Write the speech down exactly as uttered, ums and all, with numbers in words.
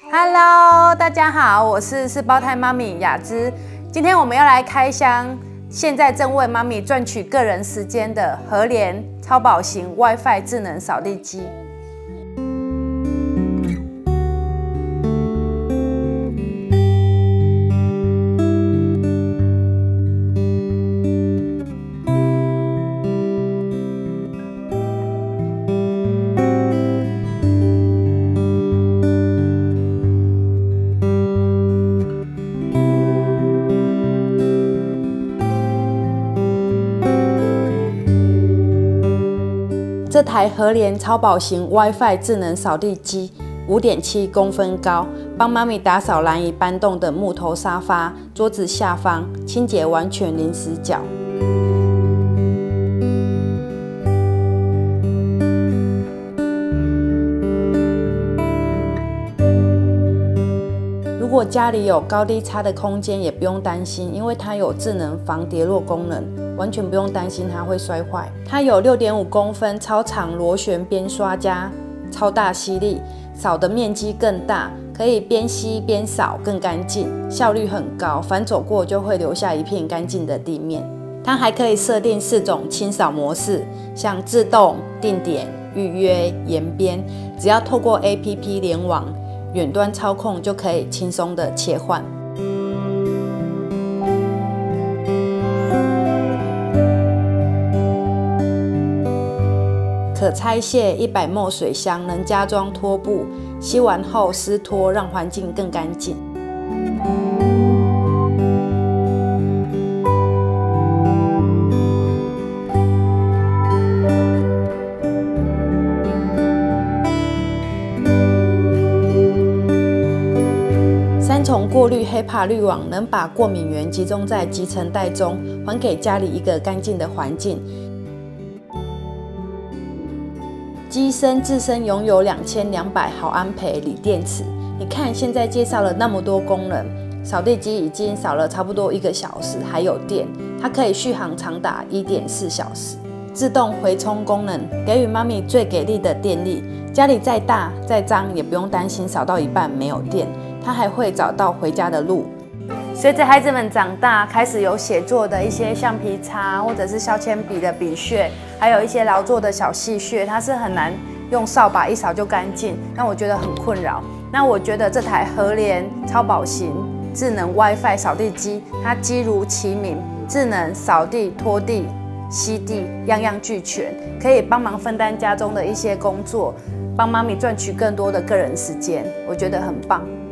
Hello， 大家好，我是四胞胎妈咪雅芝。今天我们要来开箱，现在正为妈咪赚取个人时间的和联超薄型 WiFi 智能扫地机。这台和联超薄型 WiFi 智能扫地机 五点七公分高，帮妈咪打扫难以搬动的木头沙发、桌子下方，清洁完全零死角。如果家里有高低差的空间，也不用担心，因为它有智能防跌落功能。 完全不用担心它会摔坏。它有 六点五公分超长螺旋边刷加超大吸力，扫的面积更大，可以边吸边扫更干净，效率很高。反走过就会留下一片干净的地面。它还可以设定四种清扫模式，像自动、定点、预约、延边，只要透过 A P P 联网，远端操控就可以轻松的切换。 可拆卸一百毫升水箱，能加装拖布，吸完后湿拖，让环境更干净。三重过滤黑帕滤网能把过敏源集中在集成袋中，还给家里一个干净的环境。 机身自身拥有两千两百毫安培锂电池。你看，现在介绍了那么多功能，扫地机已经扫了差不多一个小时，还有电，它可以续航长达 一点四小时。自动回充功能，给予妈咪最给力的电力。家里再大再脏，也不用担心扫到一半没有电，它还会找到回家的路。 随着孩子们长大，开始有写作的一些橡皮擦，或者是削铅笔的笔屑，还有一些劳作的小细屑，它是很难用扫把一扫就干净，那我觉得很困扰。那我觉得这台和联超薄型智能 WiFi 扫地机，它机如其名，智能扫地、拖地、吸地，样样俱全，可以帮忙分担家中的一些工作，帮妈咪赚取更多的个人时间，我觉得很棒。